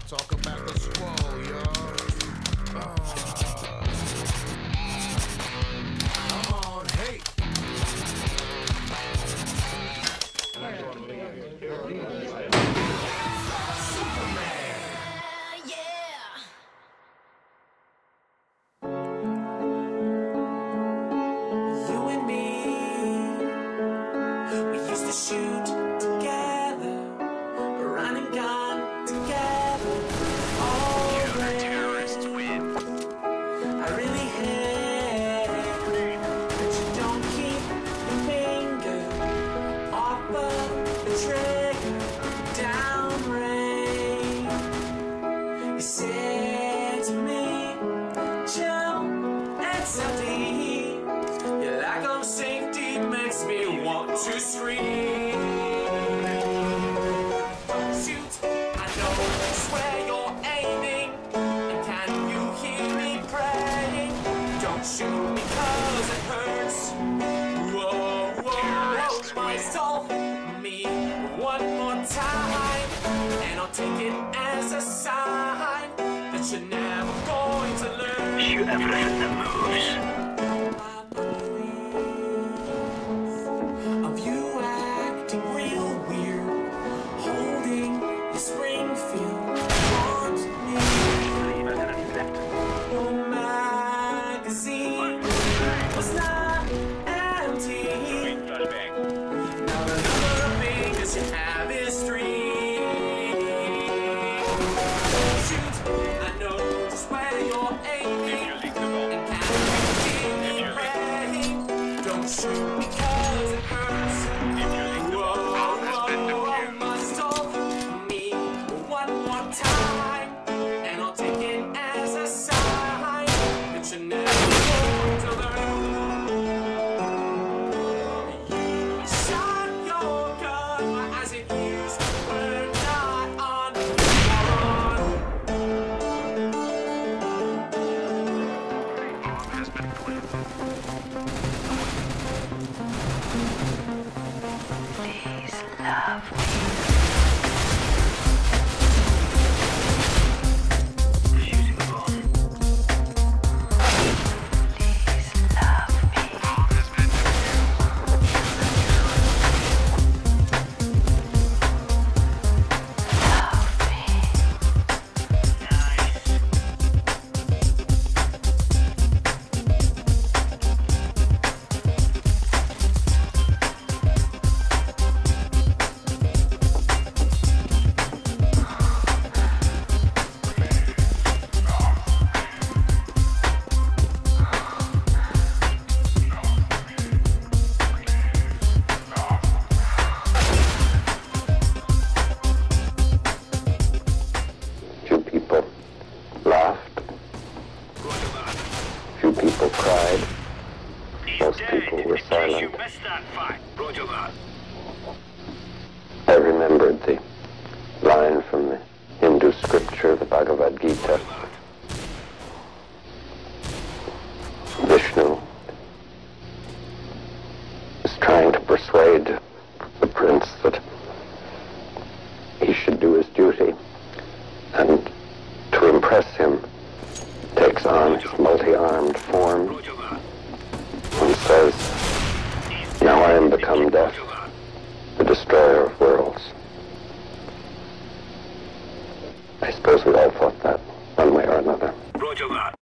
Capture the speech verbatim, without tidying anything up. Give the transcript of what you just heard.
Talk about the squall, y'all. Come on, hey. Shoot together, run and gun together. Oh, terrorists win. I really hate that you don't keep your finger off of the trigger. Downrange, you said to me, chill and safety. Your lack of safety makes me want to scream. Shoot me cause it hurts. Whoa, whoa, whistle me one more time, and I'll take it as a sign that you're never going to learn. Shoot everything that moves. Of you acting real weird, holding your Springfield haunt me. Was not empty. Now the number of fingers you have is three. Shoot, I know just where you're aiming, and can't keep praying. Don't shoot because it hurts. Whoa, whoa, must hold me one more time, and I'll take it as a sign that you're never going to learn. Please love me. Defusing the bomb. Please love me. Bomb has been people cried. Most people were silent. I remembered the line from the Hindu scripture, the Bhagavad Gita. Vishnu is trying to persuade the prince that he should do his duty, and to impress him takes on his multi-armed form and says, "Now I am become death, the destroyer of worlds." I suppose we all